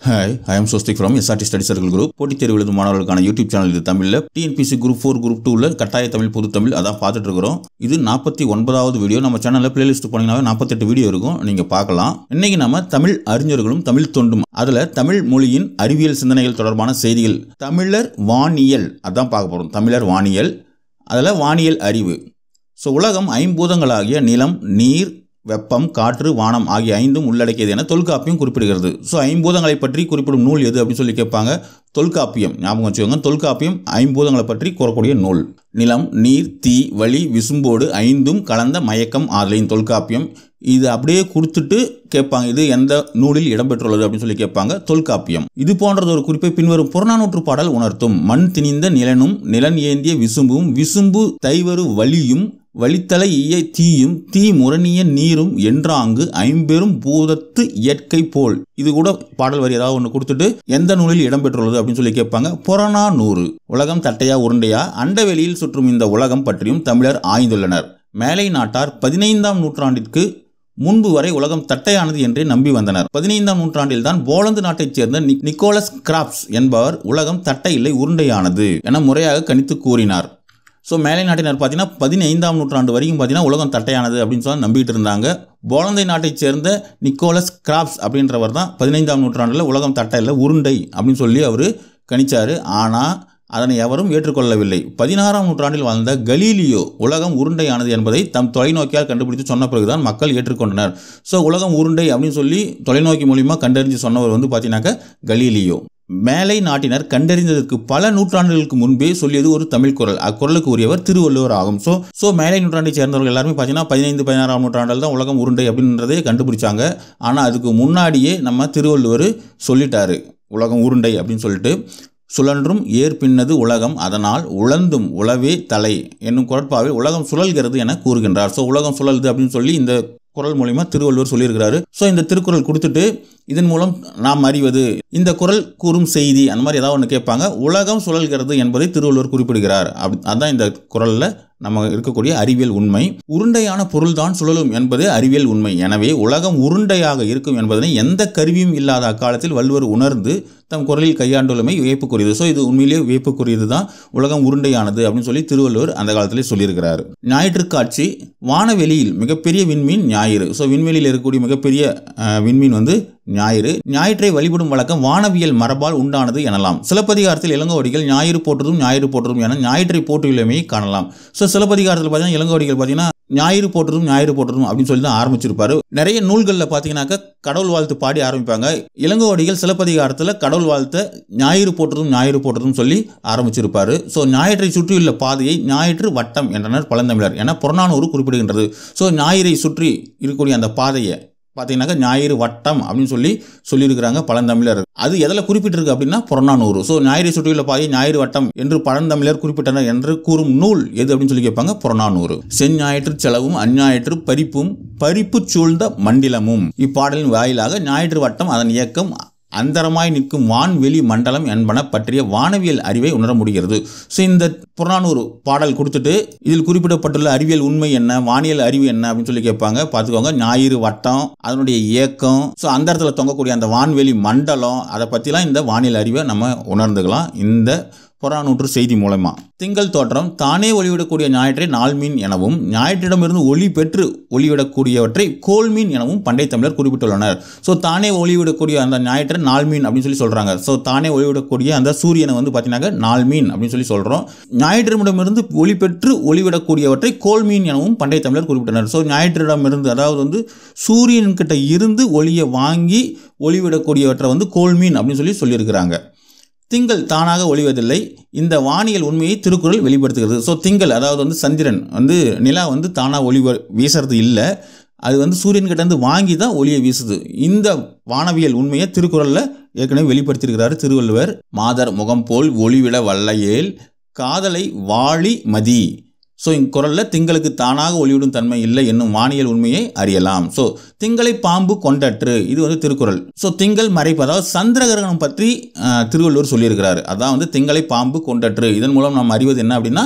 Hi, I am Swastik from SRT Study Circle Group. போட்டித் தேர்வு எழுதும் மாணவர்களுக்கான யூடியூப் சேனல் இது தமிழில் TNPC Group 4 Group 2 கட்டாய தமிழ் பொது தமிழ் அதான் பார்த்துட்டு இருக்கிறோம். இது 49வது வீடியோ. நம்ம சேனலில் பிளேலிஸ்ட் போனீங்கன்னாவே 48 வீடியோ இருக்கும், நீங்கள் பார்க்கலாம். இன்னைக்கு நம்ம தமிழ் அறிஞர்களும் தமிழ் தொண்டும் அதில் தமிழ் மொழியின் அறிவியல் சிந்தனைகள் தொடர்பான செய்திகள் தமிழர் வானியல் அதான் பார்க்க போகிறோம். தமிழர் வானியல் அதில் வானியல் அறிவு. ஸோ உலகம் ஐம்பூதங்களாகிய நிலம், நீர், வெப்பம், காற்று, வானம் ஆகிய ஐந்தும் உள்ளடக்கியது என தொல்காப்பியம் குறிப்பிடுகிறது. ஸோ ஐம்பூதங்களை பற்றி குறிப்பிடும் நூல் எது அப்படின்னு சொல்லி கேட்பாங்க. தொல்காப்பியம் ஞாபகம் வச்சுக்கோங்க. தொல்காப்பியம் ஐம்பூதங்களை பற்றி கூறக்கூடிய நூல். நிலம், நீர், தீ, வளி, விசும்போடு ஐந்தும் கலந்த மயக்கம் ஆதலின் தொல்காப்பியம். இது அப்படியே கொடுத்துட்டு கேட்பாங்க, இது எந்த நூலில் இடம்பெற்றுள்ளது அப்படின்னு சொல்லி கேட்பாங்க. தொல்காப்பியம். இது போன்றது ஒரு குறிப்பை பின்வரும் புறநானூற்று பாடல் உணர்த்தும். மண் திணிந்த நிலனும் நிலன் ஏந்திய விசும்பும் விசும்பு தைவரு வலியும் வழித்தலை ஈய தீயும் தீ முரணிய நீரும் என்றாங்கு ஐம்பெரும் பூதத்து இயற்கை போல். இது கூட பாடல் வரி ஏதாவது ஒன்று கொடுத்துட்டு எந்த நூலில் இடம்பெற்றுள்ளது அப்படின்னு சொல்லி கேட்பாங்க. புறநானூறு. உலகம் தட்டையா உருண்டையா, அண்டவெளியில் சுற்றும் இந்த உலகம் பற்றியும் தமிழர் ஆய்ந்துள்ளனர். மேலை நாட்டார் 15ஆம் நூற்றாண்டிற்கு முன்பு வரை உலகம் தட்டையானது என்றே நம்பி வந்தனர். 15ஆம் நூற்றாண்டில் தான் போலந்து நாட்டைச் சேர்ந்த நிக்கோலஸ் கிராப்ஸ் என்பவர் உலகம் தட்டை இல்லை உருண்டையானது என முறையாக கணித்து கூறினார். ஸோ மேலை நாட்டினர் பார்த்தீங்கன்னா 15ஆம் நூற்றாண்டு வரைக்கும் பார்த்தீங்கன்னா உலகம் தட்டையானது அப்படின்னு சொல்லி நம்பிட்டு இருந்தாங்க. போலந்தை நாட்டைச் சேர்ந்த நிக்கோலஸ் கிராப்ஸ் அப்படின்றவர் தான் 15ஆம் நூற்றாண்டில் உலகம் தட்டை இல்லை உருண்டை அப்படின்னு சொல்லி அவர் கணிச்சார். ஆனால் அதனை எவரும் ஏற்றுக்கொள்ளவில்லை. 16ஆம் நூற்றாண்டில் வாழ்ந்த கலீலியோ உலகம் உருண்டையானது என்பதை தம் தொலைநோக்கியால் கண்டுபிடித்து சொன்ன பிறகுதான் மக்கள் ஏற்றுக்கொண்டனர். ஸோ உலகம் உருண்டை அப்படின்னு சொல்லி தொலைநோக்கி மூலியமாக கண்டறிஞ்சு சொன்னவர் வந்து பார்த்தீங்கன்னாக்க கலீலியோ. மேலை நாட்டினர் கண்டறிந்ததற்கு பல நூற்றாண்டுகளுக்கு முன்பே சொல்லியது ஒரு தமிழ் குறள். அக்குறளுக்கு உரியவர் திருவள்ளுவர் ஆகும். ஸோ மேலை நூற்றாண்டை சேர்ந்தவர்கள் எல்லாருமே பார்த்தீங்கன்னா 15, 16ஆம் நூற்றாண்டில் தான் உலகம் உருண்டை அப்படின்றதே கண்டுபிடிச்சாங்க. ஆனால் அதுக்கு முன்னாடியே நம்ம திருவள்ளுவர் சொல்லிட்டாரு உலகம் உருண்டை அப்படின்னு சொல்லிட்டு. சுழன்றும் ஏற்பின்னது உலகம் அதனால் உழந்தும் உளவே தலை என்னும் குறட்பாவில் உலகம் சுழல்கிறது என கூறுகின்றார். ஸோ உலகம் சுழல்து அப்படின்னு சொல்லி இந்த குறள் மூலிமா திருவள்ளுவர் சொல்லியிருக்கிறாரு. ஸோ இந்த திருக்குறள் கொடுத்துட்டு இதன் மூலம் நாம் அறிவது இந்த குறள் கூறும் செய்தி அந்த மாதிரி ஏதாவது ஒன்று கேட்பாங்க. உலகம் சுழல்கிறது என்பதை திருவள்ளுவர் குறிப்பிடுகிறார். அதுதான் இந்த குறளில் நம்ம இருக்கக்கூடிய அறிவியல் உண்மை. உருண்டையான பொருள் தான் சுழலும் என்பது அறிவியல் உண்மை. எனவே உலகம் உருண்டையாக இருக்கும் என்பதனை எந்த கருவியும் இல்லாத அக்காலத்தில் வள்ளுவர் உணர்ந்து தம் குறளில் கையாண்டுள்ளமை வியப்புக்குரியது. ஸோ இது உண்மையிலேயே வியப்புக்குரியது தான். உலகம் உருண்டையானது அப்படின்னு சொல்லி திருவள்ளுவர் அந்த காலத்திலே சொல்லியிருக்கிறார். ஞாயிற்றுக்காட்சி. வானவெளியில் மிகப்பெரிய விண்மீன் ஞாயிறு. ஸோ விண்வெளியில் இருக்கக்கூடிய மிகப்பெரிய விண்மீன் வந்து ஞாயிறு. ஞாயிற்றை வழிபடும் வழக்கம் வானவியல் மரபால் உண்டானது எனலாம். சிலப்பதிகாரத்தில் இளங்கோவடிகள் ஞாயிறு போற்றதும் ஞாயிறு போற்றதும் என ஞாயிற்றை போற்றியுள்ளமையை காணலாம். ஸோ சிலப்பதிகாரத்தில் பார்த்தீங்கன்னா இளங்கோவடிகள் பார்த்தீங்கன்னா ஞாயிறு போற்றதும் ஞாயிறு போற்றதும் அப்படின்னு சொல்லி தான் ஆரம்பிச்சிருப்பாரு. நிறைய நூல்களில் பார்த்தீங்கன்னாக்க கடவுள் வாழ்த்து பாடி ஆரம்பிப்பாங்க. இளங்கோவடிகள் சிலப்பதிகாரத்தில் கடவுள் வாழ்த்த ஞாயிறு போற்றதும் சொல்லி ஆரம்பிச்சிருப்பாரு. ஸோ ஞாயிற்றை சுற்றியுள்ள பாதையை ஞாயிற்று வட்டம் என்றனர் பழந்தமிழர் என புறநானூறு குறிப்பிடுகின்றது. ஸோ ஞாயிறை சுற்றி இருக்கக்கூடிய அந்த பாதையை பார்த்தீங்கன்னாக்கா ஞாயிறு வட்டம் அப்படின்னு சொல்லியிருக்கிறாங்க பழந்தமிழர். அது எதில் குறிப்பிட்டிருக்கு அப்படின்னா புறநானூறு. ஸோ ஞாயிறை சுற்றியுள்ள பாதையை ஞாயிறு வட்டம் என்று பழந்தமிழர் குறிப்பிட்டனர் என்று கூறும் நூல் எது அப்படின்னு சொல்லி கேட்பாங்க. புறநானூறு. செஞ்ஞாயிற்று செலவும் அஞ்ஞாயிற்று பறிப்பு சூழ்ந்த மண்டிலமும். இப்பாடலின் வாயிலாக ஞாயிற்று வட்டம், அதன் இயக்கம், அந்தரமாய் நிற்கும் வான்வெளி மண்டலம் என்பன பற்றிய வானவியல் அறிவை உணர முடிகிறது. ஸோ இந்த புறநானூறு பாடல் கொடுத்துட்டு இதில் குறிப்பிடப்பட்டுள்ள அறிவியல் உண்மை என்ன, வானியல் அறிவு என்ன அப்படின்னு சொல்லி கேட்பாங்க. பார்த்துக்கோங்க. ஞாயிறு வட்டம், அதனுடைய இயக்கம், ஸோ அந்த இடத்துல தொங்கக்கூடிய அந்த வான்வெளி மண்டலம், அதை பற்றிலாம் இந்த வானியல் அறிவை நம்ம உணர்ந்துக்கலாம் இந்த புறநானூற்று செய்தி மூலமா. திங்கள் தோற்றம். தானே ஒளிவிடக்கூடிய ஞாயிற்றை நாள்மீன் எனவும் ஞாயிற்றிடமிருந்து ஒளி பெற்று ஒளிவிடக்கூடியவற்றை கோள்மீன் எனவும் பண்டை தமிழர் குறிப்பிட்டுள்ளனர். ஸோ தானே ஒளிவிடக்கூடிய அந்த ஞாயிற்றை நாள்மீன் அப்படின்னு சொல்லி சொல்றாங்க. ஸோ தானே ஒளிவிடக்கூடிய அந்த சூரியனை வந்து பார்த்தீங்கன்னா நாள்மீன் அப்படின்னு சொல்லி சொல்றோம். ஞாயிற்றிடமிருந்து ஒளி பெற்று ஒளிவிடக்கூடியவற்றை கோள்மீன் எனவும் பண்டை தமிழர் குறிப்பிட்டனர். ஸோ ஞாயிற்றிடமிருந்து அதாவது வந்து சூரியன்கிட்ட இருந்து ஒளியை வாங்கி ஒளிவிடக்கூடியவற்றை வந்து கோள்மீன் அப்படின்னு சொல்லியிருக்கிறாங்க. திங்கள் தானாக ஒளிவதில்லை. இந்த வானியல் உண்மையை திருக்குறள் வெளிப்படுத்துகிறது. ஸோ திங்கள் அதாவது வந்து சந்திரன் வந்து நிலா வந்து தானாக ஒளி வீசுறது இல்லை, அது வந்து சூரியன்கிட்ட வாங்கி தான் ஒளியை வீசுது. இந்த வானவியல் உண்மையை திருக்குறளில் ஏற்கனவே வெளிப்படுத்தியிருக்கிறாரு திருவள்ளுவர். மாதர் முகம் போல் ஒளிவிட வல்லையேல் காதலை வாழி மதி. ஸோ இக்குறளில் திங்களுக்கு தானாக ஒளிவிடும் தன்மை இல்லை என்னும் வானியல் உண்மையை அறியலாம். ஸோ திங்களை பாம்பு கொண்டற்று, இது வந்து திருக்குறள். ஸோ திங்கள் மறைப்பு, அதாவது சந்திர கிரகணம் பற்றி திருவள்ளுவர் சொல்லியிருக்கிறாரு. அதான் வந்து திங்களை பாம்பு கொண்டற்று. இதன் மூலம் நாம் அறிவது என்ன அப்படின்னா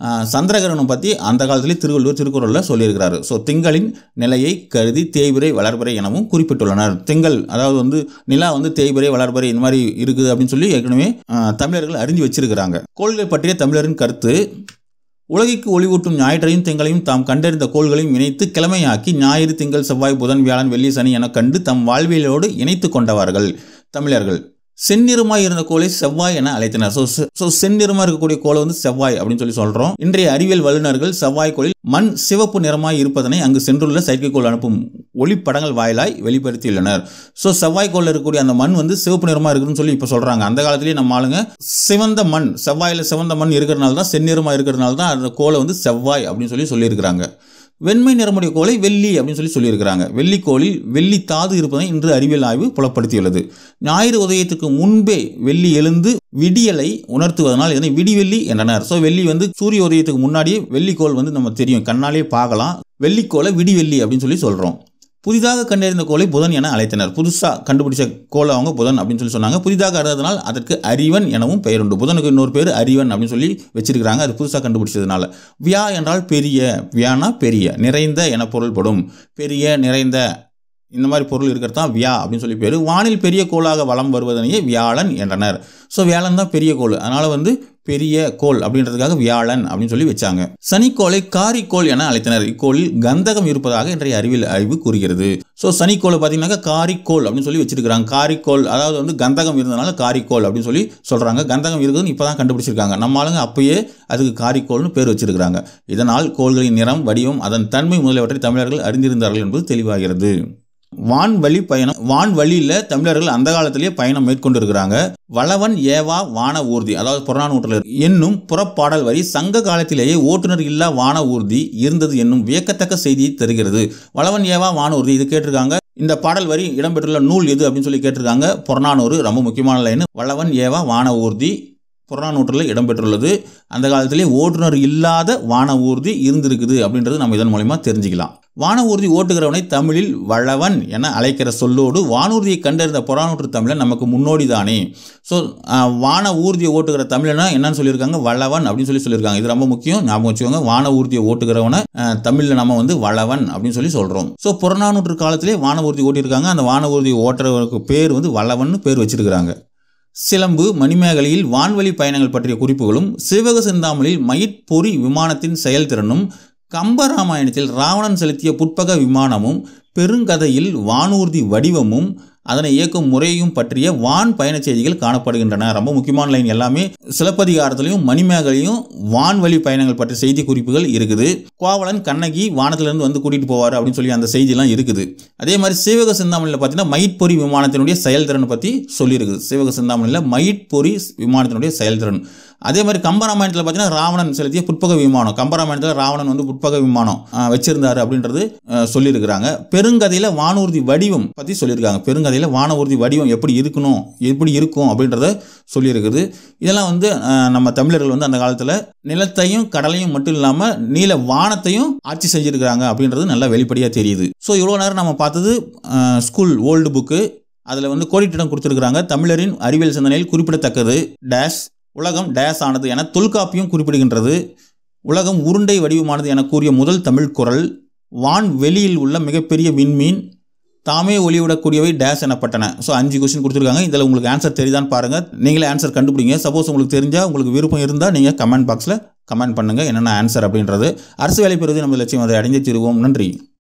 சந்திரகிரகணம் பற்றி அந்த காலத்திலே திருவள்ளுவர் திருக்குறளில் சொல்லியிருக்கிறாரு. ஸோ திங்களின் நிலையை கருதி தேய்பிறை வளர்பிறை எனவும் குறிப்பிட்டுள்ளனர். திங்கள் அதாவது வந்து நிலா வந்து தேய்பிறை வளர்பிறை இந்த மாதிரி இருக்குது அப்படின்னு சொல்லி ஏற்கனவே தமிழர்கள் அறிஞ்சு வச்சிருக்கிறாங்க. கோள்கள் பற்றிய தமிழரின் கருத்து: உலகிற்கு ஒளிவூட்டும் ஞாயிற்றையும் திங்களையும் தாம் கண்டறிந்த கோள்களையும் இணைத்து கிழமையாக்கி ஞாயிறு திங்கள் செவ்வாய் புதன் வியாழன் வெள்ளி சனி என கண்டு தம் வாழ்வியலோடு இணைத்து கொண்டவர்கள் தமிழர்கள். செந்நிறமாய் இருந்த கோளை செவ்வாய் என அழைத்தனர். ஸோ செந்நிறமாக இருக்கக்கூடிய கோளை வந்து செவ்வாய் அப்படின்னு சொல்லி சொல்கிறோம். இன்றைய அறிவியல் வல்லுநர்கள் செவ்வாய் கோளில் மண் சிவப்பு நிறமாய் இருப்பதனை அங்கு சென்றுள்ள செயற்கைக்கோள் அனுப்பும் ஒளிப்படங்கள் வாயிலாய் வெளிப்படுத்தியுள்ளனர். ஸோ செவ்வாய் கோளில் இருக்கக்கூடிய அந்த மண் வந்து சிவப்பு நிறமாக இருக்குதுன்னு சொல்லி இப்போ சொல்கிறாங்க. அந்த காலத்திலேயே நம்ம ஆளுங்க சிவந்த மண், செவ்வாயில் சிவந்த மண் இருக்கிறதுனால தான், செந்நிறமாக இருக்கிறதுனால தான் அந்த கோளை வந்து செவ்வாய் அப்படின்னு சொல்லியிருக்கிறாங்க. வெண்மை நிறமுடைய கோளை வெள்ளி அப்படின்னு சொல்லியிருக்கிறாங்க. வெள்ளிக்கோளில் வெள்ளி தாது இருப்பதை இன்று அறிவியல் ஆய்வு புலப்படுத்தியுள்ளது. ஞாயிறு உதயத்துக்கு முன்பே வெள்ளி எழுந்து விடியலை உணர்த்துவதனால் இதனை விடிவெள்ளி என்றனர். ஸோ வெள்ளி வந்து சூரிய உதயத்துக்கு முன்னாடியே வெள்ளிக்கோள் வந்து நம்ம தெரியும், கண்ணாலே பார்க்கலாம். வெள்ளிக்கோளை விடிவெள்ளி அப்படின்னு சொல்கிறோம். புதிதாக கண்டறிந்த கோளை புதன் என அழைத்தனர். புதுசாக கண்டுபிடிச்ச கோளை அவங்க புதன் அப்படின்னு சொன்னாங்க. புதிதாக அறிந்ததனால் அதற்கு அறிவன் எனவும் பெயர் உண்டு. புதனுக்கு இன்னொரு பேர் அறிவன் அப்படின்னு சொல்லி வச்சிருக்கிறாங்க, அது புதுசாக கண்டுபிடிச்சதுனால. வியா என்றால் பெரிய, வியானா பெரிய, நிறைந்த என பொருள்படும். பெரிய, நிறைந்த இந்த மாதிரி பொருள் இருக்கிறது தான் வியா அப்படின்னு சொல்லி பேர். வானில் பெரிய கோளாக வலம் வருவதனையே வியாழன் என்றனர். ஸோ வியாழன் தான் பெரிய கோள், அதனால் வந்து பெரிய கோள் அப்படின்றதுக்காக வியாழன் அப்படின்னு சொல்லி வச்சாங்க. சனிக்கோளை காரிக்கோள் என அழைத்தனர். இக்கோளில் கந்தகம் இருப்பதாக இன்றைய அறிவியல் ஆய்வு கூறுகிறது. ஸோ சனிக்கோளை பார்த்தீங்கன்னா காரிக்கோள் அப்படின்னு சொல்லி வச்சிருக்கிறாங்க. காரிக்கோள் அதாவது வந்து கந்தகம் இருந்ததுனால காரிக்கோள் அப்படின்னு சொல்லி சொல்கிறாங்க. கந்தகம் இருக்குதுன்னு இப்போ தான் கண்டுபிடிச்சிருக்காங்க. நம்ம ஆளுங்க அப்பயே அதுக்கு காரிக்கோள்னு பேர் வச்சிருக்கிறாங்க. இதனால் கோள்களின் நிறம், வடிவம், அதன் தன்மை முதலியவற்றை தமிழர்கள் அறிந்திருந்தார்கள் என்பது தெளிவாகிறது. வான்வழி பயணம், வான்வழியில் தமிழர்கள் அந்த காலத்திலேயே பயணம் மேற்கொண்டு இருக்கிறாங்க. வளவன் ஏவா வான ஊர்தி, அதாவது புறநானூற்றில் என்னும் புறப்பாடல் வரி சங்க காலத்திலேயே ஓட்டுநர் இல்லா வான ஊர்தி இருந்தது என்னும் வியக்கத்தக்க செய்தியை தருகிறது. வளவன் ஏவா வான ஊர்தி இது கேட்டிருக்காங்க. இந்த பாடல் வரி இடம்பெற்றுள்ள நூல் எது அப்படின்னு சொல்லி கேட்டிருக்காங்க. புறநானூறு ரொம்ப முக்கியமான லைன். வளவன் ஏவா வான ஊர்தி புறநானூற்றில் இடம்பெற்றுள்ளது. அந்த காலத்திலே ஓட்டுநர் இல்லாத வான ஊர்தி இருந்திருக்குது அப்படின்றது நம்ம இதன் மூலமா தெரிஞ்சுக்கலாம். வான ஊர்தி ஓட்டுகிறவனை தமிழில் வளவன் என அழைக்கிற சொல்லோடு வானூர்தியை கண்டறிந்த புறநானூற்று தமிழன் நமக்கு முன்னோடி தானே. ஸோ வான ஊர்தியை ஓட்டுகிற தமிழனா என்னன்னு சொல்லியிருக்காங்க, வளவன் அப்படின்னு சொல்லியிருக்காங்க. இது ரொம்ப முக்கியம், ஞாபகம் வச்சுக்கோங்க. வான ஊர்தியை ஓட்டுகிறவனை தமிழில் நம்ம வந்து வளவன் அப்படின்னு சொல்கிறோம். ஸோ புறநானூற்று காலத்திலே வான ஊர்தி ஓட்டியிருக்காங்க. அந்த வான ஊர்தியை ஓட்டுறவருக்கு பேர் வந்து வளவன் பேர் வச்சிருக்கிறாங்க. சிலம்பு மணிமேகலையில் வான்வழி பயணங்கள் பற்றிய குறிப்புகளும், சிவக செந்தாமலில் மயிற்பொறி விமானத்தின் செயல்திறனும், கம்பராமாயணத்தில் ராவணன் செலுத்திய புட்பக விமானமும், பெருங்கதையில் வானூர்தி வடிவமும் அதனை இயக்கும் முறையும் பற்றிய வான் பயணச் செய்திகள் காணப்படுகின்றன. ரொம்ப முக்கியமான லைன் எல்லாமே. சிலப்பதிகாரத்திலையும் மணிமேகலையும் வான்வழி பயணங்கள் பற்றிய செய்தி குறிப்புகள் இருக்குது. கோவலன் கண்ணகி வானத்திலிருந்து வந்து கூட்டிகிட்டு போவார் அப்படின்னு சொல்லி அந்த செய்தியெல்லாம் இருக்குது. அதே மாதிரி சீவக சிந்தாமணியில் பார்த்தீங்கன்னா மயிற்பொறி விமானத்தினுடைய செயல்திறன் பற்றி சொல்லியிருக்குது. சீவக சிந்தாமணியில் மயிற்பொறி விமானத்தினுடைய செயல்திறன். அதே மாதிரி கம்பராமாயணத்தில் பார்த்தீங்கன்னா ராவணன் செலுத்திய புட்பக விமானம், கம்பராமாயணத்தில் ராவணன் வந்து புட்பக விமானம் வச்சிருந்தாரு அப்படின்றது சொல்லியிருக்கிறாங்க. பெருங்கதையில் வானூர்தி வடிவம் பற்றி சொல்லியிருக்காங்க. பெருங்கதையில் வானூர்தி வடிவம் எப்படி இருக்கும் அப்படின்றத சொல்லியிருக்குது. இதெல்லாம் வந்து நம்ம தமிழர்கள் வந்து அந்த காலத்தில் நிலத்தையும் கடலையும் மட்டும் இல்லாமல் நீல வானத்தையும் ஆட்சி செஞ்சுருக்கிறாங்க அப்படின்றது நல்லா வெளிப்படையாக தெரியுது. ஸோ இவ்வளோ நேரம் நம்ம பார்த்தது ஸ்கூல் ஓல்டு புக்கு. அதில் வந்து கோடிட்டிடம் கொடுத்துருக்குறாங்க. தமிழரின் அறிவியல் சிந்தனையில் குறிப்பிடத்தக்கது டேஷ், உலகம் டேஸ் ஆனது என தொல்காப்பியம் குறிப்பிடுகின்றது. உலகம் உருண்டை வடிவமானது என கூறிய முதல் தமிழ் குறள். வான் வெளியில் உள்ள மிகப்பெரிய விண்மீன் தாமே ஒளிவிடக்கூடியவை டேஸ் எனப்பட்டன. ஸோ 5 கொஸ்டின் கொடுத்துருக்காங்க. இதில் உங்களுக்கு ஆன்சர் தெரியுதான்னு பாருங்கள். நீங்களே ஆன்சர் கண்டுபிடிங்க. சப்போஸ் உங்களுக்கு தெரிஞ்சால், உங்களுக்கு விருப்பம் இருந்தால் நீங்கள் கமெண்ட் பாக்ஸில் கமெண்ட் பண்ணுங்கள் என்னென்ன ஆன்சர் அப்படின்றது. அரசு வேலை பெறுவது நம்ம லட்சியம், அதை அடைந்தே தீருவோம். நன்றி.